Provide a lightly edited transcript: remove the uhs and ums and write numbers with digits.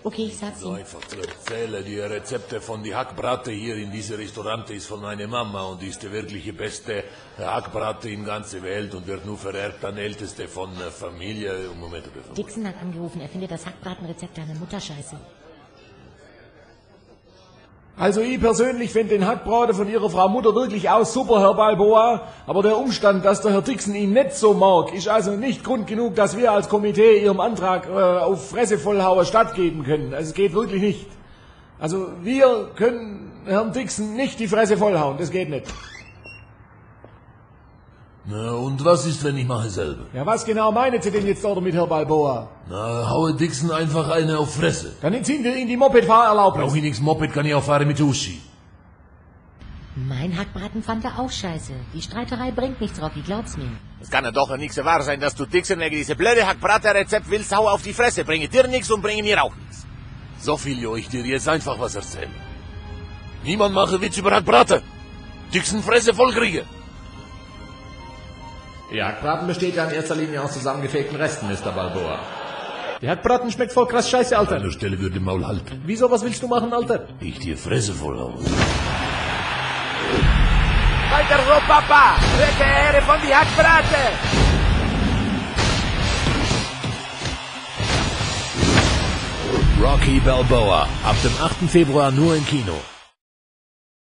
Okay, ich sag's So ihm. einfach zu erzählen, die Rezepte von die Hackbrate hier in diesem Restaurant ist von meiner Mama und ist die wirkliche beste Hackbrate in ganzer Welt und wird nur vererbt an Älteste von Familie. Moment, bitte. Dixon hat angerufen, er findet das Hackbratenrezept deiner Mutter scheiße. Also ich persönlich finde den Hackbraten von Ihrer Frau Mutter wirklich auch super, Herr Balboa. Aber der Umstand, dass der Herr Dixon ihn nicht so mag, ist also nicht Grund genug, dass wir als Komitee Ihrem Antrag auf Fresse vollhauen stattgeben können. Also es geht wirklich nicht. Also wir können Herrn Dixon nicht die Fresse vollhauen, das geht nicht. Na, und was ist, wenn ich mache selber? Ja, was genau meinen Sie denn jetzt damit, Herr Balboa? Na, haue Dixon einfach eine auf Fresse. Dann entziehen wir Ihnen die Moped-Fahrerlaubnis. Brauche ich nichts Moped, kann ich auch fahren mit Uschi. Mein Hackbraten fand er auch scheiße. Die Streiterei bringt nichts, Rocky, glaub's mir. Es kann ja doch nicht wahr sein, dass du Dixon wegen diese blöde Hackbraten-Rezept willst, hau auf die Fresse, bringe dir nichts und bringe mir auch nichts. So viel, jo, ich dir jetzt einfach was erzählen. Niemand mache Witz über Hackbraten. Dixon Fresse voll kriege. Die Hackbraten besteht ja in erster Linie aus zusammengefegten Resten, Mr. Balboa. Der Hackbraten schmeckt voll krass scheiße, Alter. An der Stelle würde Maul halten. Wieso, was willst du machen, Alter? Ich dir Fresse voll haue. Weiter so, Papa! Rette Ehre von die Hackbraten! Rocky Balboa, ab dem 8. Februar nur im Kino.